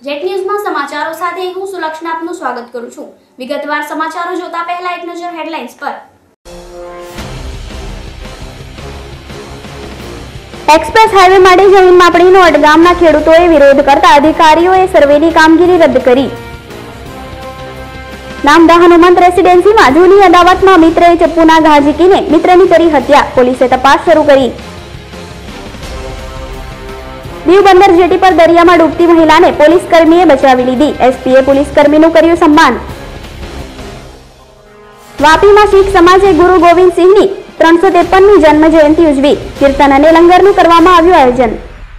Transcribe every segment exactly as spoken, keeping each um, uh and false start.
Jet ન્યૂઝમાં સમાચારો સાથે હું સુલક્ષણા આપનું સ્વાગત કરું છું। વિગતવાર સમાચારો જોતા પહેલા એક નજર હેડલાઇન્સ પર। એક્સપ્રેસ હાઈવે માટે જમીન માપણીનો અડગામના ખેડૂતોએ વિરોધ કરતા અધિકારીઓએ સર્વેની કામગીરી રદ કરી। નામદા હનુમંત રેસિડેન્સીમાં જૂની અદાવતમાં મિત્રએ ચપ્પુના ઘા ઝીકીને મિત્રની કરી હત્યા, પોલીસે તપાસ શરૂ કરી। દીવ બંદર જેટી પર દરિયામાં ડૂબતી મહિલાને પોલીસ કર્મીએ બચાવી લીધી, એસપીએ પોલીસ કર્મીનું કર્યું સન્માન। વાપીમાં શીખ સમાજે ગુરુ ગોવિંદ સિંહની ત્રણસો ત્રેપનમી જન્મ જયંતિ ઉજવી, કીર્તન અને લંગરનું કરવામાં આવ્યું આયોજન।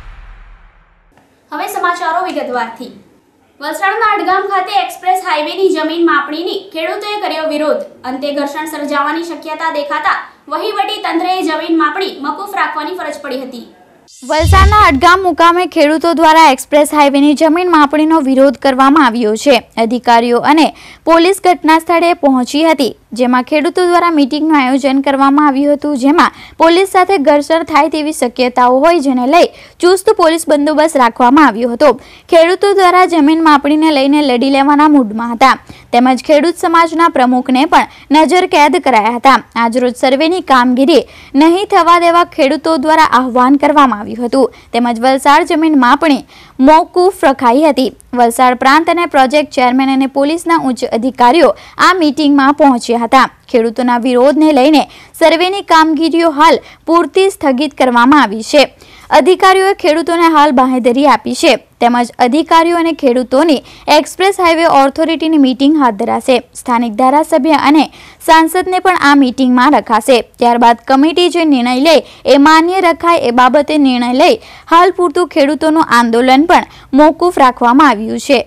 હવે સમાચારો વિગતવારથી। વલસાડના અડગામ ખાતે એક્સપ્રેસ હાઈવેની જમીન માપણીની ખેડૂતોએ કર્યો વિરોધ, અંતે ઘર્ષણ સર્જાવાની શક્યતા દેખાતા વહીવટી તંત્રએ જમીન માપણી મોકૂફ રાખવાની ફરજ પડી હતી। વલસાડના અડગામ મુકામે ખેડૂતો દ્વારા એક્સપ્રેસ હાઈવેની જમીન માપણીનો વિરોધ કરવામાં આવ્યો છે। અધિકારીઓ અને પોલીસ ઘટના સ્થળે પહોંચી હતી, જેમાં ખેડૂતો દ્વારા મીટિંગનું આયોજન કરવામાં આવ્યું હતું, જેમાં પોલીસ સાથે ઘર્ષણ થાય તેવી શક્યતાઓ હોય, જેને લઈ ચુસ્ત પોલીસ બંદોબસ્ત રાખવામાં આવ્યો હતો। ખેડૂતો દ્વારા જમીન માપણીને લઈને લડી લેવાના મૂડમાં હતા, તેમજ ખેડૂત સમાજના પ્રમુખને પણ નજર કેદ કરાયા હતા। આજરોજ સર્વેની કામગીરી નહીં થવા દેવા ખેડૂતો દ્વારા આહવાન કરવામાં આવ્યું હતું, તેમજ વલસાડ જમીન માપણી મોકૂફ રખાઈ હતી। વલસાડ પ્રાંત અને પ્રોજેક્ટ ચેરમેન અને પોલીસના ઉચ્ચ અધિકારીઓ આ મીટિંગમાં પહોંચ્યા હતા। ખેડૂતોના વિરોધને લઈને સર્વેની કામગીરીઓ હાલ પૂરતી સ્થગિત કરવામાં આવી છે। અધિકારીઓએ ખેડૂતોને હાલ બાંહેધરી આપી છે, તેમજ અધિકારીઓ અને ખેડૂતોની એક્સપ્રેસ હાઈવે ઓથોરિટીની મીટિંગ હાથ ધરાશે। સ્થાનિક ધારાસભ્ય અને સાંસદને પણ આ મીટિંગમાં રખાશે, ત્યારબાદ કમિટી જે નિર્ણય લે એ માન્ય રખાય એ બાબતે નિર્ણય લઈ હાલ પૂરતું ખેડૂતોનું આંદોલન પણ મોકૂફ રાખવામાં આવ્યું છે।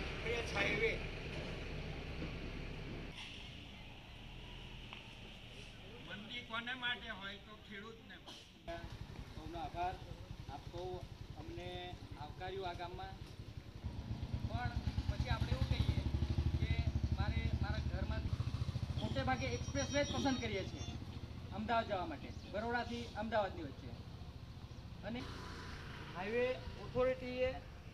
આ ગામમાં પણ પછી આપણે એવું કહીએ કે મારે મારા ઘરમાં મોટે ભાગે એક્સપ્રેસ વે જ પસંદ કરીએ છીએ અમદાવાદ જવા માટે, બરોડાથી અમદાવાદની વચ્ચે, અને હાઈવે ઓથોરિટીએ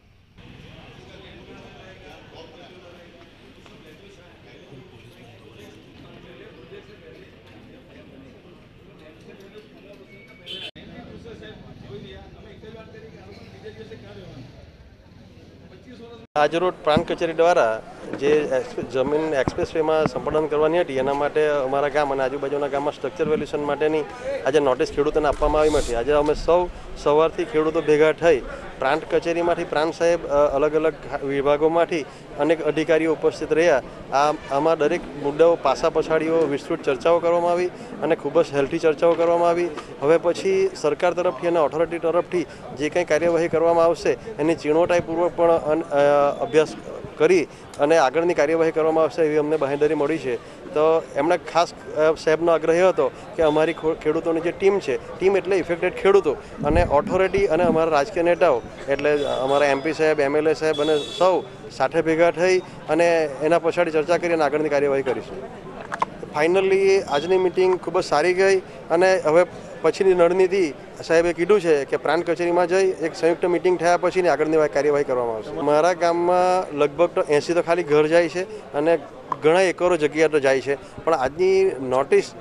આજરોજ પ્રાંત કચેરી દ્વારા જે જમીન એક્સપ્રેસ વેમાં સંપાદન કરવાની હતી, એના માટે અમારા ગામ અને આજુબાજુના ગામમાં સ્ટ્રક્ચર વેલ્યુશન માટેની આજે નોટિસ ખેડૂતોને આપવામાં આવી હતી। આજે અમે સૌ સવારથી ખેડૂતો ભેગા થઈ પ્રાંત કચેરીમાંથી પ્રાંત સાહેબ અલગ અલગ વિભાગોમાંથી અનેક અધિકારીઓ ઉપસ્થિત રહ્યા। આ આમાં દરેક મુદ્દાઓ પાસા પછાડીઓ વિસ્તૃત ચર્ચાઓ કરવામાં આવી અને ખૂબ જ હેલ્થી ચર્ચાઓ કરવામાં આવી। હવે પછી સરકાર તરફથી અને ઓથોરિટી તરફથી જે કંઈ કાર્યવાહી કરવામાં આવશે એની ચીણોટાઈપૂર્વક પણ અભ્યાસ કરી અને આગળની કાર્યવાહી કરવામાં આવશે એવી અમને બાંહેધરી મળી છે। તો એમણે ખાસ સાહેબનો આગ્રહ હતો કે અમારી ખેડૂતોની જે ટીમ છે, ટીમ એટલે ઇફેક્ટેડ ખેડૂતો અને ઓથોરિટી અને અમારા રાજકીય નેતાઓ એટલે અમારા એમપી સાહેબ, એમએલએ સાહેબ અને સૌ સાથે ભેગા થઈ અને એના પછાડી ચર્ચા કરી અને આગળની કાર્યવાહી કરીશું। ફાઇનલી આજની મિટિંગ ખૂબ જ સારી ગઈ અને હવે પછીની રણનીતિ સાહેબે કીધું છે કે પ્રાંત કચેરીમાં જઈ એક સંયુક્ત મિટિંગ થયા પછીની આગળની કાર્યવાહી કરવામાં આવશે। મારા ગામમાં લગભગ તો એંસી તો ખાલી ઘર જાય છે અને ઘણા એકરો જગ્યા તો જાય છે, પણ આજની નોટિસ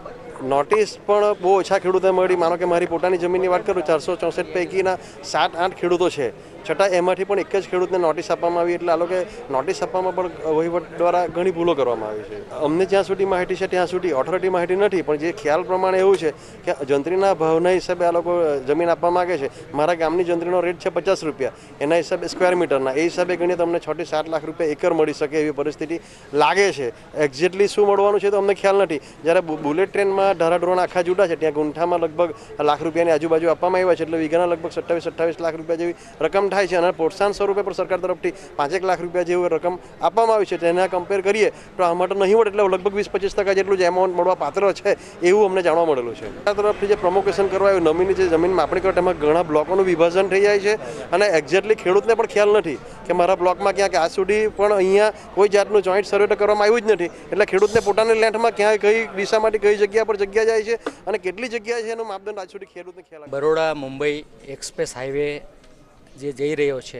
નોટિસ પણ બહુ ઓછા ખેડૂતોને મળી। માનો કે મારી પોતાની જમીનની વાત કરું, ચારસો ચોસઠ પૈકીના સાત આઠ ખેડૂતો છે, છતાં એમાંથી પણ એક જ ખેડૂતને નોટિસ આપવામાં આવી, એટલે આ લોકો નોટિસ આપવામાં પણ વહીવટ દ્વારા ઘણી ભૂલો કરવામાં આવી છે। અમને જ્યાં સુધી માહિતી છે ત્યાં સુધી ઓથોરિટી માહિતી નથી, પણ જે ખ્યાલ પ્રમાણે એવું છે કે જંત્રીના ભાવના હિસાબે આ લોકો જમીન આપવા માગે છે। મારા ગામની જંત્રીનો રેટ છે પચાસ રૂપિયા, એના હિસાબે સ્ક્વેર મીટરના, એ હિસાબે ગણીએ તો અમને છ થી સાત લાખ રૂપિયા એકર મળી શકે એવી પરિસ્થિતિ લાગે છે। એક્ઝેક્ટલી શું મળવાનું છે તો અમને ખ્યાલ નથી। જ્યારે બુલેટ ટ્રેનમાં ધારાધોરણ આખા જુદા છે, ત્યાં ગુંઠામાં લગભગ લાખ રૂપિયાની આજુબાજુ આપવામાં આવ્યા છે, એટલે વીઘાના લગભગ સત્તાવીસ અઠ્ઠાવીસ લાખ રૂપિયા જેવી રકમ થાય છે અને પ્રોત્સાહન સ્વરૂપે પણ સરકાર તરફથી પાંચેક લાખ રૂપિયા જેવી રકમ આપવામાં આવી છે। તેના કમ્પેર કરીએ તો આમાં તો નહીં મળે, એટલે લગભગ વીસ પચીસ ટકા જેટલું જ એમાઉન્ટ મળવા પાત્ર છે એવું અમને જાણવા મળેલું છે। સરકાર તરફથી જે પ્રમોકેશન કરવા આવ્યું, નમીની જે જમીન માપણી કરવા, તેમાં ઘણા બ્લોકોનું વિભાજન થઈ જાય છે અને એક્ઝેક્ટલી ખેડૂતને પણ ખ્યાલ નથી કે મારા બ્લોકમાં ક્યાંક આજ સુધી પણ અહીંયા કોઈ જાતનું જોઈન્ટ સર્વે તો કરવામાં આવ્યું જ નથી, એટલે ખેડૂતને પોતાની લેન્થમાં ક્યાં કઈ દિશામાંથી કઈ જગ્યા પર જગ્યા જાય છે અને કેટલી જગ્યા છે એનો માપદંડ આજ સુધી ખેડૂતને ખ્યાલ। બરોડા મુંબઈ એક્સપ્રેસ હાઈવે જે જઈ રહ્યો છે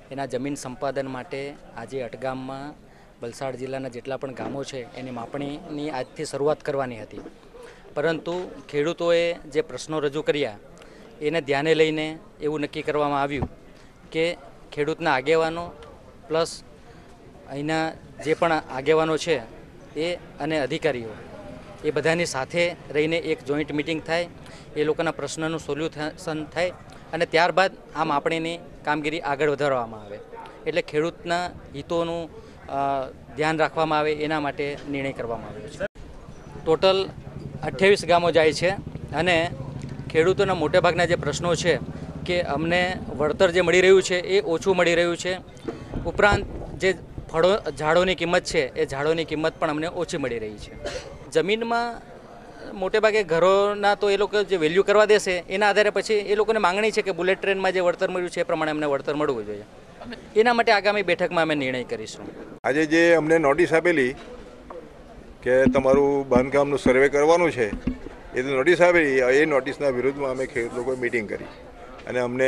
એના જમીન સંપાદન માટે આજે અટગામમાં વલસાડ જિલ્લાના જેટલા પણ ગામો છે એની માપણીની આજથી શરૂઆત કરવાની હતી, પરંતુ ખેડૂતોએ જે પ્રશ્નો રજૂ કર્યા એને ધ્યાને લઈને એવું નક્કી કરવામાં આવ્યું કે ખેડૂતના આગેવાનો પ્લસ અહીંના જે પણ આગેવાનો છે એ અને અધિકારીઓ એ બધાની સાથે રહીને એક જોઈન્ટ મિટિંગ થાય, એ લોકોના પ્રશ્નનું સોલ્યુશન થાય અને ત્યારબાદ આ માપણીની કામગીરી આગળ વધારવામાં આવે, એટલે ખેડૂતના હિતોનું ધ્યાન રાખવામાં આવે એના માટે નિર્ણય કરવામાં આવ્યો છે. ટોટલ અઠ્યાવીસ ગામો જાય છે અને ખેડૂતોના મોટાભાગના જે પ્રશ્નો છે કે અમને વળતર જે મળી રહ્યું છે એ ઓછું મળી રહ્યું છે, ઉપરાંત જે ફળો ઝાડોની કિંમત છે એ ઝાડોની કિંમત પણ અમને ઓછી મળી રહી છે. જમીનમાં મોટેભાગે ઘરોના તો એ લોકો જે વેલ્યુ કરવા દેશે એના આધારે પછી એ લોકોને માંગણી છે કે બુલેટ ટ્રેનમાં જે વળતર મળ્યું છે એ પ્રમાણે અમને વળતર મળવું જોઈએ. એના માટે આગામી બેઠકમાં અમે નિર્ણય કરીશું. આજે જે અમને નોટિસ આપેલી કે તમારું બાંધકામનું સર્વે કરવાનું છે, એ તો નોટિસ આપેલી, એ નોટિસના વિરુદ્ધમાં અમે ખેડૂત લોકોએ મિટિંગ કરી અને અમને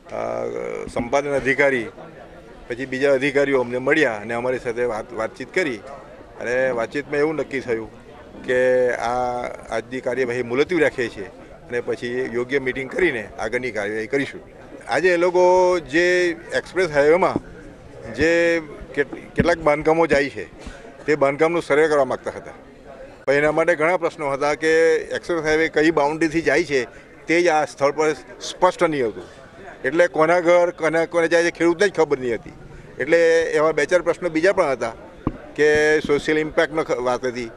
સંપાદન અધિકારી પછી બીજા અધિકારીઓ અમને મળ્યા અને અમારી સાથે વાત વાતચીત કરી અને વાતચીતમાં એવું નક્કી થયું કે આ આજની કાર્યવાહી મુલતવી રાખીએ છીએ અને પછી યોગ્ય મિટિંગ કરીને આગળની કાર્યવાહી કરીશું. આજે એ લોકો જે એક્સપ્રેસ હાઈવેમાં જે કેટલાક બાંધકામો જાય છે તે બાંધકામનું સર્વે કરવા માગતા હતા, પણ એના માટે ઘણા પ્રશ્નો હતા કે એક્સપ્રેસ હાઈવે કઈ બાઉન્ડ્રીથી જાય છે તે જ આ સ્થળ પર સ્પષ્ટ નહીં હતું, એટલે કોના ઘર કોના કોને જાય છે ખેડૂતને જ ખબર નહીં હતી. એટલે એવા બે ચાર પ્રશ્નો બીજા પણ હતા કે સોશિયલ ઇમ્પેક્ટનો વાત હતી,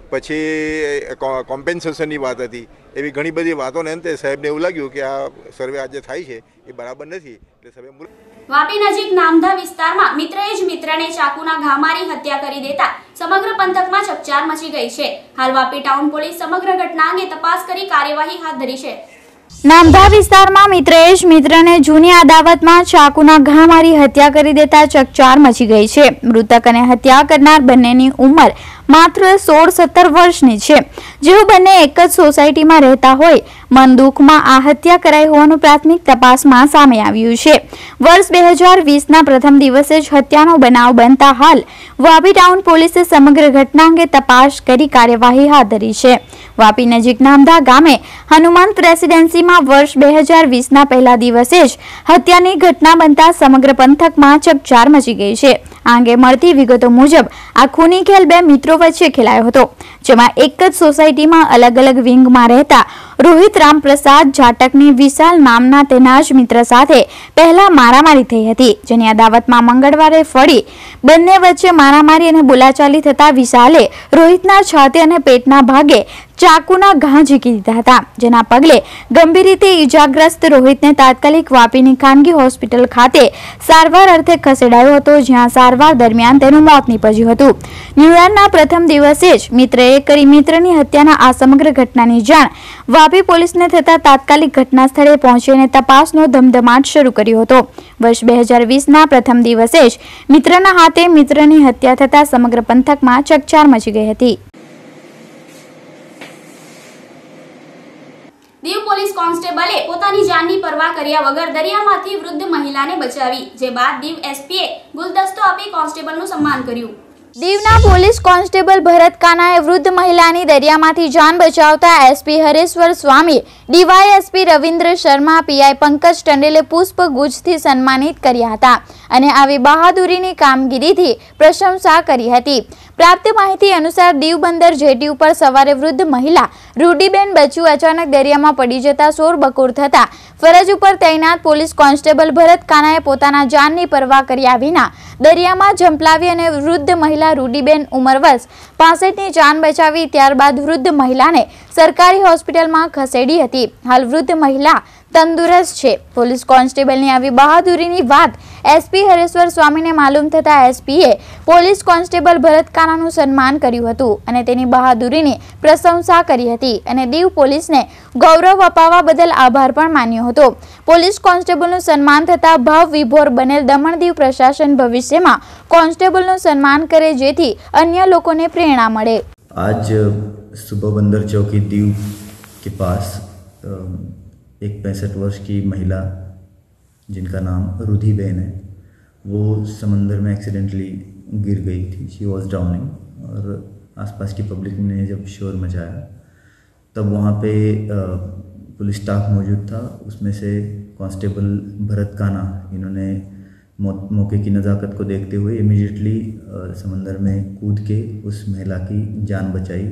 પછી કોમ્પેન્સેશનની વાત હતી, એવી ઘણી બધી વાતોને અંતે સાહેબને એવું લાગ્યું કે આ સર્વે આજે થાય છે એ બરાબર નથી, એટલે સર્વે. વાપી નજીક નામધા વિસ્તારમાં મિત્રએ જ મિત્રને ચાકુના ઘા મારી હત્યા કરી દેતા સમગ્ર પંથકમાં ચકચાર મચી ગઈ છે. હાલ વાપી ટાઉન પોલીસ સમગ્ર ઘટના અંગે તપાસ કરી કાર્યવાહી હાથ ધરી છે. નામધા વિસ્તારમાં મિત્રએ જ મિત્રને જૂની અદાવતમાં ચાકુના ઘા મારી હત્યા કરી દેતા ચકચાર મચી ગઈ છે. મૃતક અને હત્યા કરનાર બંનેની ઉંમર માત્ર સોળ સત્તર વર્ષની છે. જેઓ બંને એક જ સોસાયટીમાં રહેતા હોય મન દુઃખમાં આ હત્યા કરાઈ હોવાનું પ્રાથમિક તપાસમાં સામે આવ્યું છે. વર્ષ બે હજાર વીસના પ્રથમ દિવસે જ હત્યાનો બનાવ બનતા હાલ વાપી ટાઉન પોલીસે સમગ્ર ઘટના અંગે તપાસ કરી કાર્યવાહી હાથ ધરી છે. વાપી નજીક નામધા ગામે હનુમંત રેસિડેન્સીમાં વર્ષ બે હજાર વીસના પહેલા દિવસે જ હત્યાની ઘટના બનતા સમગ્ર પંથકમાં ચકચાર મચી ગઈ છે. આ અંગે મળતી વિગતો મુજબ આ ખૂની ખેલ બે મિત્રો વચ્ચે ખેલાયો હતો, જેમાં એક જ સોસાયટીમાં અલગ અલગ વિંગમાં રહેતા રોહિત રામપ્રસાદ જાટકની વિશાલ નામના તેના જ મિત્ર સાથે પહેલા મારામારી થઈ હતી, જેની અદાવતમાં મંગળવારે ફળી બંને વચ્ચે મારામારી અને બોલાચાલી થતા વિશાલે રોહિતના છાતી અને પેટના ભાગે ચાકુના ઘા ઝીકી દીધા હતા, જેના પગલે ગંભીર રીતે ઈજાગ્રસ્ત રોહિતને તાત્કાલિક વાપીની ખાનગી હોસ્પિટલ ખાતે સારવાર અર્થે ખસેડાયો હતો, જ્યાં સારવાર દરમિયાન તેનું મોત નીપજ્યું હતું. ન્યૂયરના પ્રથમ દિવસે જ મિત્રએ કરી મિત્રની હત્યાના આ સમગ્ર ઘટનાની જાણ વાપી પોલીસને થતા તાત્કાલિક ઘટના સ્થળે પહોંચીને તપાસનો ધમધમાટ શરૂ કર્યો હતો. વર્ષ બે હજાર વીસના પ્રથમ દિવસે જ મિત્રના હાથે મિત્રની હત્યા થતા સમગ્ર પંથકમાં ચકચાર મચી ગઈ હતી. દીવ પોલીસ કોન્સ્ટેબલે પોતાની જાનની પરવા કર્યા વગર દરિયામાંથી વૃદ્ધ મહિલાને બચાવી, જે બાદ દીવ એસપીએ ગુલદસ્તો આપી કોન્સ્ટેબલનું સન્માન કર્યું. દીવના પોલીસ કોન્સ્ટેબલ ભરત કાનાએ વૃદ્ધ મહિલાની દરિયામાંથી જાન બચાવતા SP Hareshwar Swami, DYSP Ravindra Sharma, PI Pankaj ટંડેલે પુષ્પગુચ્છથી સન્માનિત કર્યા હતા અને આવી બહાદુરીની કામગીરીથી પ્રશંસા કરી હતી. પ્રાપ્ત માહિતી અનુસાર દીવ બંદર જેટી ઉપર સવારે વૃદ્ધ મહિલા રૂડીબેન બચુ અચાનક દરિયામાં પડી જતા શોરબકોર થતા ફરજ ઉપર તૈનાત પોલીસ કોન્સ્ટેબલ ભરત કાનાએ પોતાના જાનની પરવા કર્યા વિના દરિયામાં ઝંપલાવી અને વૃદ્ધ મહિલા રૂડીબેન ઉંમર વર્ષ પાસઠની જાન બચાવી. ત્યારબાદ વૃદ્ધ મહિલાને સરકારી હોસ્પિટલમાં ખસેડી હતી. હાલ વૃદ્ધ મહિલા તંદુરસ્ત છે. પોલીસ કોન્સ્ટેબલની આવી બહાદુરીની વાત એસપી હરેશ્વર સ્વામીને માલુમ થતા એસપીએ પોલીસ કોન્સ્ટેબલ ભરત કાનાનું સન્માન કર્યું હતું અને તેની બહાદુરીની પ્રશંસા કરી હતી અને દીવ પોલીસને ગૌરવ અપાવવા બદલ આભાર પણ માન્યો હતો. પોલીસ કોન્સ્ટેબલનું સન્માન થતા ભાવ વિભોર બનેલ દમણ દીવ પ્રશાસન ભવિષ્યમાં કોન્સ્ટેબલનું સન્માન કરે, જેથી અન્ય લોકોને પ્રેરણા મળે. आज सुबह बंदर चौकी दीव के पास एक पैंसठ वर्ष की महिला जिनका नाम रुधि बेन है, वो समंदर में एक्सीडेंटली गिर गई थी, शी वॉज ड्राउनिंग। और आसपास की पब्लिक ने जब शोर मचाया तब वहाँ पे पुलिस स्टाफ मौजूद था। उसमें से कांस्टेबल भरत काना, इन्होंने मौके की नज़ाकत को देखते हुए इमीडिएटली समंदर में कूद के उस महिला की जान बचाई।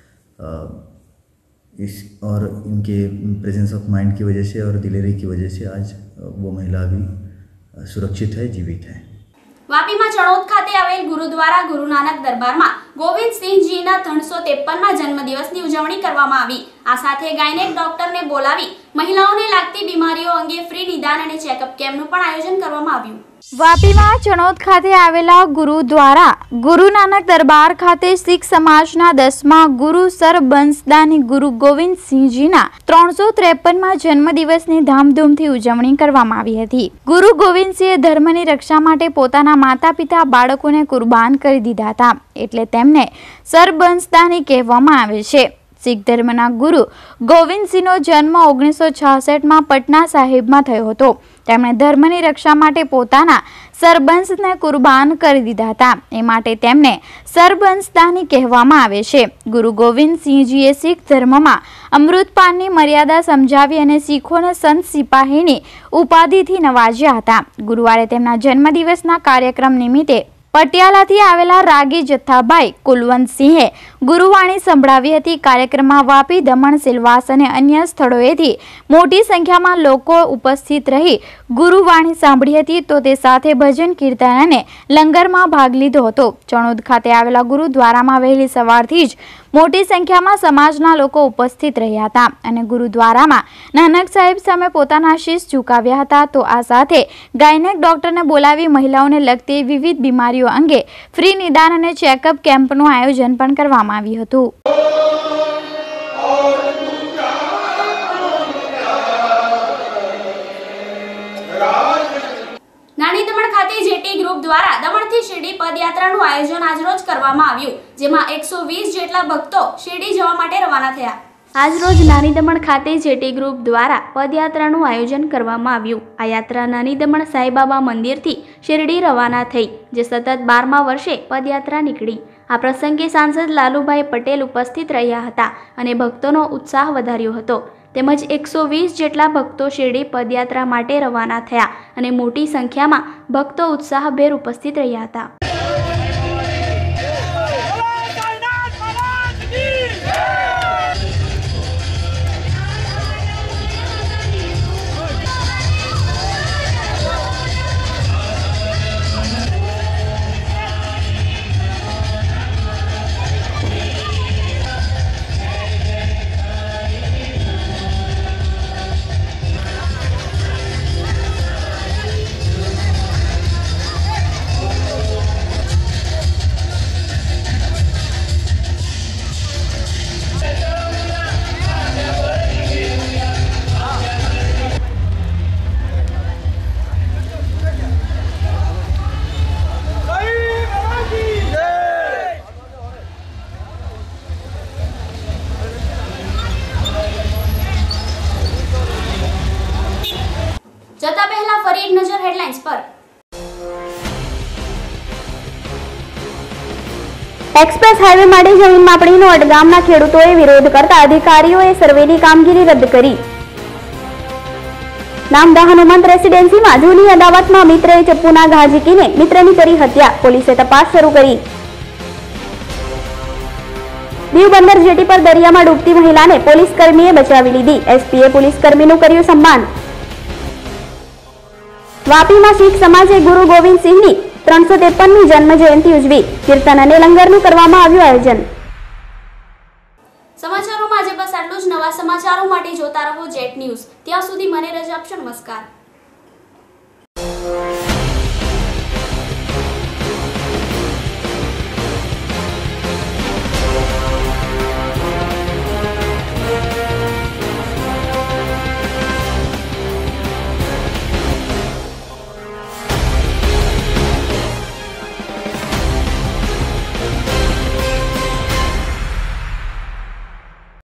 इस और इनके प्रेजेंस ऑफ माइंड की वजह से और दिलेरी की वजह से आज वो महिला भी सुरक्षित है, जीवित है। વાપીમાં ચણોદ ખાતે આવેલ ગુરુદ્વારા ગુરુ નાનક દરબારમાં ગોવિંદસિંહજીના ત્રણસો ત્રેપનમાં જન્મદિવસની ઉજવણી કરવામાં આવી। આ સાથે ગાયનેક ડોક્ટરને બોલાવી મહિલાઓને લાગતી બીમારીઓ અંગે ફ્રી નિદાન અને ચેકઅપ કેમ્પનું પણ આયોજન કરવામાં આવ્યું। વાપીમાં ચણોદ ખાતે આવેલા ગુરુદ્વારા ગુરુ નાનક દરબાર ખાતે શીખ સમાજના દસમા ગુરુ સરબંસદાની ગુરુ ગોવિંદસિંહજીના ત્રણસો ત્રેપનમાં જન્મદિવસની ધામધૂમથી ઉજવણી કરવામાં આવી હતી। ગુરુ ગોવિંદસિંહે ધર્મની રક્ષા માટે પોતાના માતા પિતા બાળકોને કુરબાન કરી દીધા હતા, એટલે તેમને સરબંસદાની કહેવામાં આવે છે। શીખ ધર્મના ગુરુ ગોવિંદસિંહનો જન્મ ઓગણીસો છાસઠમાં પટના સાહિબમાં થયો હતો। તેમણે ધર્મની રક્ષા માટે પોતાના સરબંસને કુરબાન કરી દીધા હતા, એ માટે તેમને સરબંસદાની કહેવામાં આવે છે। ગુરુ ગોવિંદસિંહજીએ શીખ ધર્મમાં અમૃતપાનની મર્યાદા સમજાવી અને શીખોને સંત સિપાહીની ઉપાધિથી નવાજ્યા હતા। ગુરુવારે તેમના જન્મદિવસના કાર્યક્રમ નિમિત્તે પટિયાલાથી આવેલા રાગી જથ્થાભાઈ કુલવંતસિંહે ગુરુવાણી સંભળાવી હતી। કાર્યક્રમમાં વાપી, દમણ, સિલવાસ અને અન્ય સ્થળોએથી મોટી સંખ્યામાં લોકો ઉપસ્થિત રહી ગુરુવાણી સાંભળી હતી, તો તે સાથે ભજન, કીર્તન અને લંગરમાં ભાગ લીધો હતો। ચણોદ ખાતે આવેલા ગુરુદ્વારામાં વહેલી સવારથી જ મોટી સંખ્યામાં સમાજના લોકો ઉપસ્થિત રહ્યા હતા અને ગુરુદ્વારામાં નાનક સાહેબ સામે પોતાના શીશ ઝુકાવ્યા હતા। તો આ સાથે ગાયનેક ડોક્ટરને બોલાવી મહિલાઓને લગતી વિવિધ બીમારીઓ અંગે ફ્રી નિદાન અને ચેકઅપ કેમ્પનું આયોજન પણ કરવામાં આવ્યું હતું। નાની દમણ ખાતે જેટી ગ્રુપ દ્વારા દમણથી શિરડી પદયાત્રાનું આયોજન આજરોજ કરવામાં આવ્યું, જેમાં એકસો વીસ જેટલા ભક્તો શિરડી જવા માટે રવાના થયા। આજરોજ નાની દમણ ખાતે જેટી ગ્રુપ દ્વારા પદયાત્રાનું આયોજન કરવામાં આવ્યું। આ યાત્રા નાની દમણ સાંઈબાબા મંદિરથી શિરડી રવાના થઈ, જે સતત બારમા વર્ષે પદયાત્રા નીકળી। આ પ્રસંગે સાંસદ લાલુભાઈ પટેલ ઉપસ્થિત રહ્યા હતા અને ભક્તોનો ઉત્સાહ વધાર્યો હતો। તેમજ એકસો વીસ જેટલા ભક્તો શિરડી પદયાત્રા માટે રવાના થયા અને મોટી સંખ્યામાં ભક્તો ઉત્સાહભેર ઉપસ્થિત રહ્યા હતા। જતા પહેલા ફરી એક નજર હેડલાઇન્સ પર। એક્સપ્રેસ હાઈવે માટે જમીન માપણીનો અડગામના ખેડૂતોએ વિરોધ કરતા અધિકારીઓએ સર્વેની કામગીરી રદ કરી। નામદા હનુમંત રેસિડેન્સીમાં જૂની અદાવતમાં મિત્રએ ચપ્પુના ઘા ઝીકીને મિત્રની કરી હત્યા, પોલીસે તપાસ શરૂ કરી। દીવ બંદર જેટી પર દરિયામાં ડૂબતી મહિલાને પોલીસ કર્મીએ બચાવી લીધી, એસપીએ પોલીસ કર્મીનું કર્યું સન્માન। વાપીમાં શીખ સમાજે ગુરુ ગોવિંદસિંહની ત્રણસો ત્રેપનમી જન્મ જયંતિ ઉજવી, કીર્તન અને લંગરનું કરવામાં આવ્યું આયોજન। સમાચારોમાં આજે બસ આટલું જ। નવા સમાચારો માટે જોતા રહો જેટ ન્યૂઝ। ત્યાં સુધી મને રજા આપશો। નમસ્કાર।